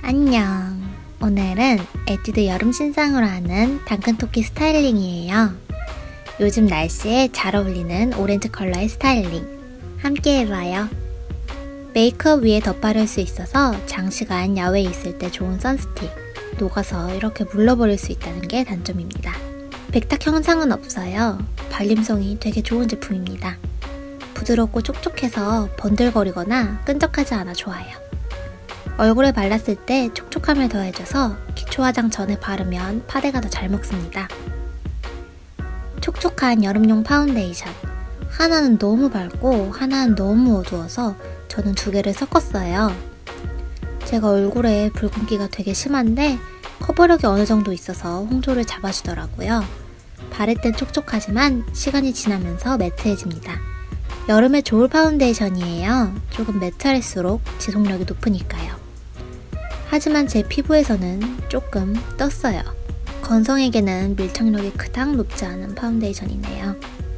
안녕. 오늘은 에뛰드 여름 신상으로 하는 당근토끼 스타일링이에요. 요즘 날씨에 잘 어울리는 오렌지 컬러의 스타일링 함께 해봐요. 메이크업 위에 덧바를 수 있어서 장시간 야외에 있을 때 좋은 선스틱, 녹아서 이렇게 물러버릴 수 있다는 게 단점입니다. 백탁 현상은 없어요. 발림성이 되게 좋은 제품입니다. 부드럽고 촉촉해서 번들거리거나 끈적하지 않아 좋아요. 얼굴에 발랐을 때 촉촉함을 더해줘서 기초 화장 전에 바르면 파데가 더 잘 먹습니다. 촉촉한 여름용 파운데이션. 하나는 너무 밝고 하나는 너무 어두워서 저는 두 개를 섞었어요. 제가 얼굴에 붉은기가 되게 심한데 커버력이 어느 정도 있어서 홍조를 잡아주더라고요. 바를 땐 촉촉하지만 시간이 지나면서 매트해집니다. 여름에 좋을 파운데이션이에요. 조금 매트할수록 지속력이 높으니까요. 하지만 제 피부에서는 조금 떴어요. 건성에게는 밀착력이 그닥 높지 않은 파운데이션이네요.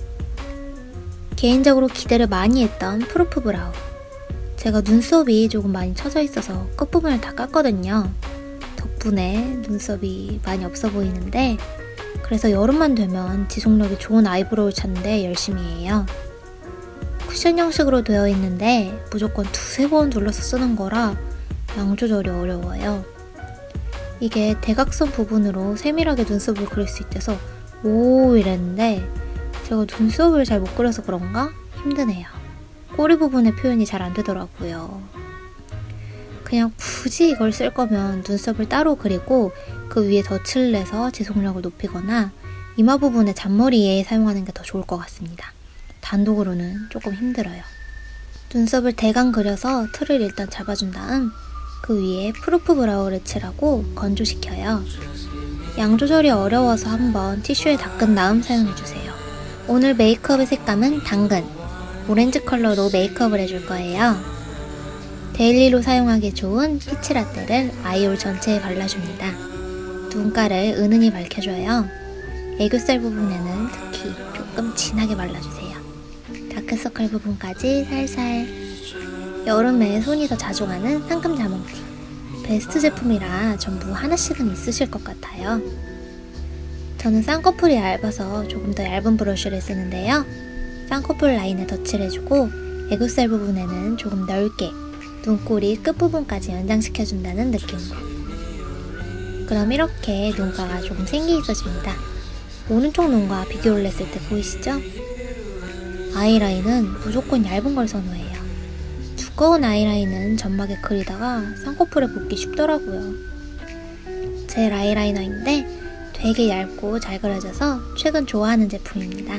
개인적으로 기대를 많이 했던 프루프 브라우. 제가 눈썹이 조금 많이 처져 있어서 끝부분을 다 깠거든요. 덕분에 눈썹이 많이 없어 보이는데 그래서 여름만 되면 지속력이 좋은 아이브로우를 찾는데 열심히 해요. 쿠션 형식으로 되어 있는데 무조건 두세 번 둘러서 쓰는 거라 양 조절이 어려워요. 이게 대각선 부분으로 세밀하게 눈썹을 그릴 수 있대서 오 이랬는데 제가 눈썹을 잘 못 그려서 그런가? 힘드네요. 꼬리 부분의 표현이 잘 안 되더라고요. 그냥 굳이 이걸 쓸 거면 눈썹을 따로 그리고 그 위에 덧칠을 내서 지속력을 높이거나 이마 부분의 잔머리에 사용하는 게 더 좋을 것 같습니다. 단독으로는 조금 힘들어요. 눈썹을 대강 그려서 틀을 일단 잡아준 다음 그 위에 프루프 브라우를 칠하고 건조시켜요. 양 조절이 어려워서 한번 티슈에 닦은 다음 사용해주세요. 오늘 메이크업의 색감은 당근, 오렌지 컬러로 메이크업을 해줄 거예요. 데일리로 사용하기 좋은 피치라떼를 아이홀 전체에 발라줍니다. 눈가를 은은히 밝혀줘요. 애교살 부분에는 특히 조금 진하게 발라주세요. 다크서클 부분까지 살살. 여름에 손이 더 자주 가는 상큼 자몽티. 베스트 제품이라 전부 하나씩은 있으실 것 같아요. 저는 쌍꺼풀이 얇아서 조금 더 얇은 브러쉬를 쓰는데요. 쌍꺼풀 라인에 덧칠해주고 애교살 부분에는 조금 넓게 눈꼬리 끝부분까지 연장시켜준다는 느낌으로. 그럼 이렇게 눈가가 조금 생기 있어집니다. 오른쪽 눈과 비교를 했을 때 보이시죠? 아이라인은 무조건 얇은 걸 선호해요. 두꺼운 아이라인은 점막에 그리다가 쌍꺼풀에 붙기 쉽더라고요. 젤 아이라이너인데 되게 얇고 잘 그려져서 최근 좋아하는 제품입니다.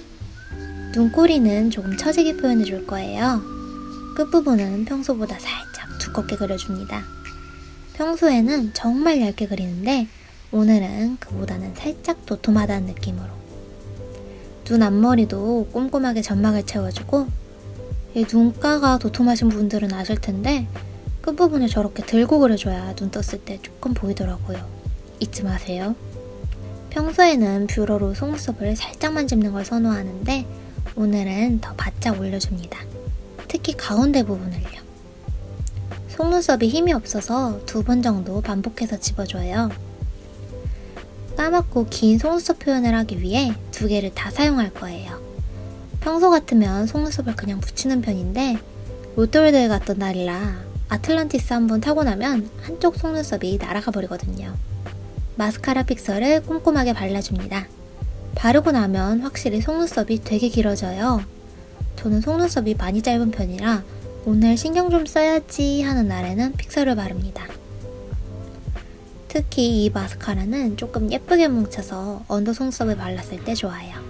눈꼬리는 조금 처지게 표현해줄 거예요. 끝부분은 평소보다 살짝 두껍게 그려줍니다. 평소에는 정말 얇게 그리는데 오늘은 그보다는 살짝 도톰하다는 느낌으로. 눈 앞머리도 꼼꼼하게 점막을 채워주고 이 눈가가 도톰하신 분들은 아실 텐데 끝부분을 저렇게 들고 그려줘야 눈 떴을 때 조금 보이더라고요. 잊지 마세요. 평소에는 뷰러로 속눈썹을 살짝만 짚는 걸 선호하는데 오늘은 더 바짝 올려줍니다. 특히 가운데 부분을요. 속눈썹이 힘이 없어서 2번 정도 반복해서 집어줘요. 까맣고 긴 속눈썹 표현을 하기 위해 2개를 다 사용할 거예요. 평소 같으면 속눈썹을 그냥 붙이는 편인데 롯데월드에 갔던 날이라 아틀란티스 한번 타고 나면 한쪽 속눈썹이 날아가 버리거든요. 마스카라 픽서를 꼼꼼하게 발라줍니다. 바르고 나면 확실히 속눈썹이 되게 길어져요. 저는 속눈썹이 많이 짧은 편이라 오늘 신경 좀 써야지 하는 날에는 픽서를 바릅니다. 특히 이 마스카라는 조금 예쁘게 뭉쳐서 언더 속눈썹에 발랐을 때 좋아요.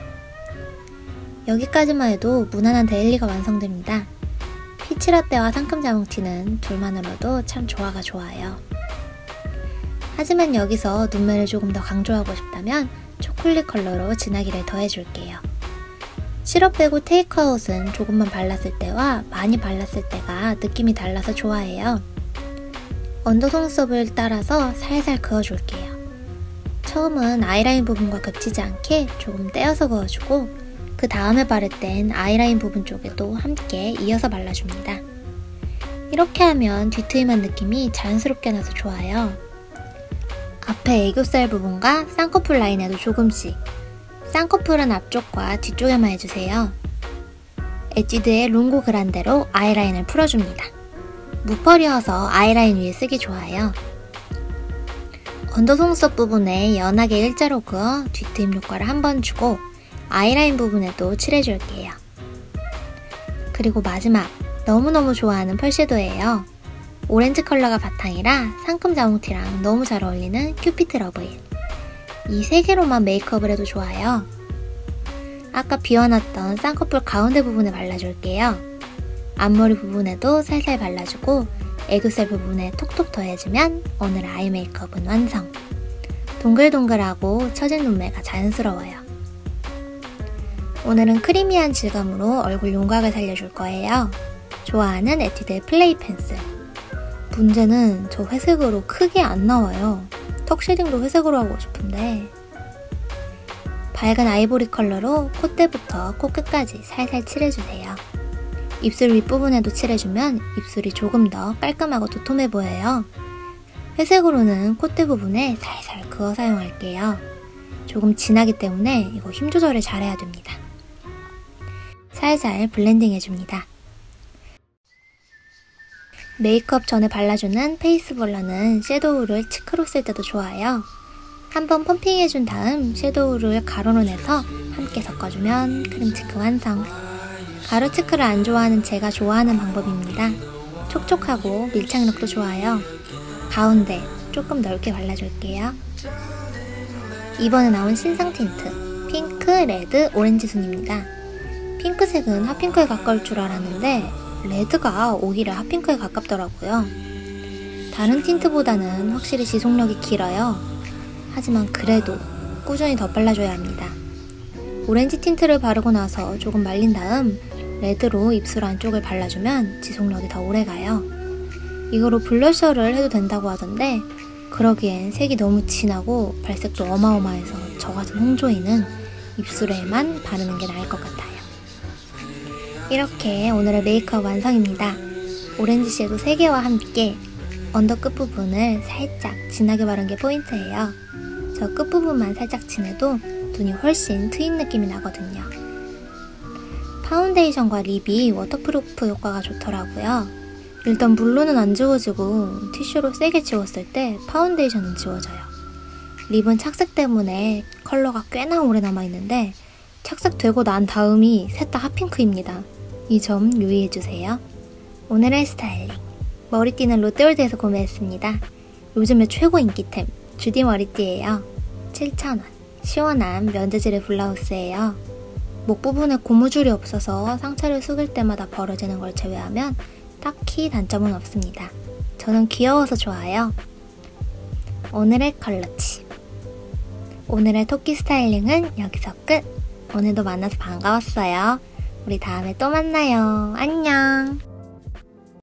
여기까지만 해도 무난한 데일리가 완성됩니다. 피치라떼와 상큼 자몽티는 둘만으로도 참 조화가 좋아요. 하지만 여기서 눈매를 조금 더 강조하고 싶다면 초콜릿 컬러로 진하기를 더해줄게요. 시럽 빼고 테이크아웃은 조금만 발랐을 때와 많이 발랐을 때가 느낌이 달라서 좋아해요. 언더 속눈썹을 따라서 살살 그어줄게요. 처음은 아이라인 부분과 겹치지 않게 조금 떼어서 그어주고 그 다음에 바를 땐 아이라인 부분 쪽에도 함께 이어서 발라줍니다. 이렇게 하면 뒤트임한 느낌이 자연스럽게 나서 좋아요. 앞에 애교살 부분과 쌍꺼풀 라인에도 조금씩, 쌍꺼풀은 앞쪽과 뒤쪽에만 해주세요. 에뛰드의 롱고 그란데로 아이라인을 풀어줍니다. 무펄이어서 아이라인 위에 쓰기 좋아요. 언더 속눈썹 부분에 연하게 일자로 그어 뒤트임 효과를 한번 주고 아이라인 부분에도 칠해줄게요. 그리고 마지막, 너무너무 좋아하는 펄섀도우예요. 오렌지 컬러가 바탕이라 상큼 자몽티랑 너무 잘 어울리는 큐피트 러브일. 이 세 개로만 메이크업을 해도 좋아요. 아까 비워놨던 쌍꺼풀 가운데 부분에 발라줄게요. 앞머리 부분에도 살살 발라주고 애교살 부분에 톡톡 더해주면 오늘 아이 메이크업은 완성! 동글동글하고 처진 눈매가 자연스러워요. 오늘은 크리미한 질감으로 얼굴 윤곽을 살려줄 거예요. 좋아하는 에뛰드의 플레이 펜슬. 문제는 저 회색으로 크게 안 나와요. 턱 쉐딩도 회색으로 하고 싶은데. 밝은 아이보리 컬러로 콧대부터 코끝까지 살살 칠해주세요. 입술 윗부분에도 칠해주면 입술이 조금 더 깔끔하고 도톰해 보여요. 회색으로는 콧대 부분에 살살 그어 사용할게요. 조금 진하기 때문에 이거 힘 조절을 잘해야 됩니다. 살살 블렌딩 해줍니다. 메이크업 전에 발라주는 페이스 블러는 섀도우를 치크로 쓸 때도 좋아요. 한번 펌핑해준 다음 섀도우를 가루로 내서 함께 섞어주면 크림 치크 완성! 가루 치크를 안 좋아하는 제가 좋아하는 방법입니다. 촉촉하고 밀착력도 좋아요. 가운데 조금 넓게 발라줄게요. 이번에 나온 신상 틴트 핑크, 레드, 오렌지 순입니다. 핑크색은 핫핑크에 가까울 줄 알았는데 레드가 오히려 핫핑크에 가깝더라고요. 다른 틴트보다는 확실히 지속력이 길어요. 하지만 그래도 꾸준히 더 발라줘야 합니다. 오렌지 틴트를 바르고 나서 조금 말린 다음 레드로 입술 안쪽을 발라주면 지속력이 더 오래가요. 이거로 블러셔를 해도 된다고 하던데 그러기엔 색이 너무 진하고 발색도 어마어마해서 저 같은 홍조이는 입술에만 바르는 게 나을 것 같아요. 이렇게 오늘의 메이크업 완성입니다. 오렌지 섀도우 3개와 함께 언더 끝부분을 살짝 진하게 바른 게 포인트예요. 저 끝부분만 살짝 칠해도 눈이 훨씬 트인 느낌이 나거든요. 파운데이션과 립이 워터프루프 효과가 좋더라고요. 일단 물로는 안 지워지고 티슈로 세게 지웠을 때 파운데이션은 지워져요. 립은 착색 때문에 컬러가 꽤나 오래 남아있는데 착색되고 난 다음이 셋 다 핫핑크입니다. 이 점 유의해주세요. 오늘의 스타일링, 머리띠는 롯데월드에서 구매했습니다. 요즘에 최고 인기템 주디 머리띠예요. 7,000원, 시원한 면재질의 블라우스예요. 목 부분에 고무줄이 없어서 상체를 숙일 때마다 벌어지는 걸 제외하면 딱히 단점은 없습니다. 저는 귀여워서 좋아요. 오늘의 컬러치, 오늘의 토끼 스타일링은 여기서 끝! 오늘도 만나서 반가웠어요. 우리 다음에 또 만나요. 안녕!